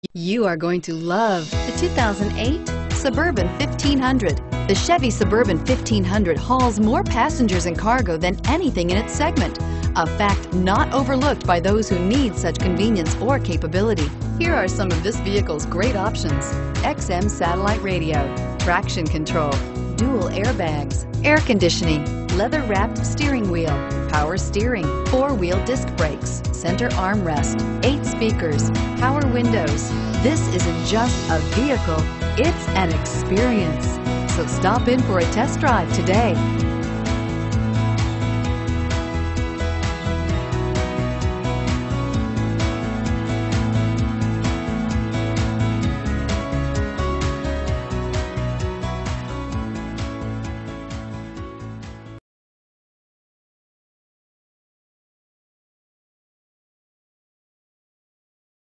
You are going to love the 2008 Suburban 1500. The Chevy Suburban 1500 hauls more passengers and cargo than anything in its segment, a fact not overlooked by those who need such convenience or capability. Here are some of this vehicle's great options: XM satellite radio, traction control, dual airbags, air conditioning, leather-wrapped steering wheel, power steering, four-wheel disc brakes, center armrest, 8 speakers, power windows. This isn't just a vehicle, it's an experience. So stop in for a test drive today.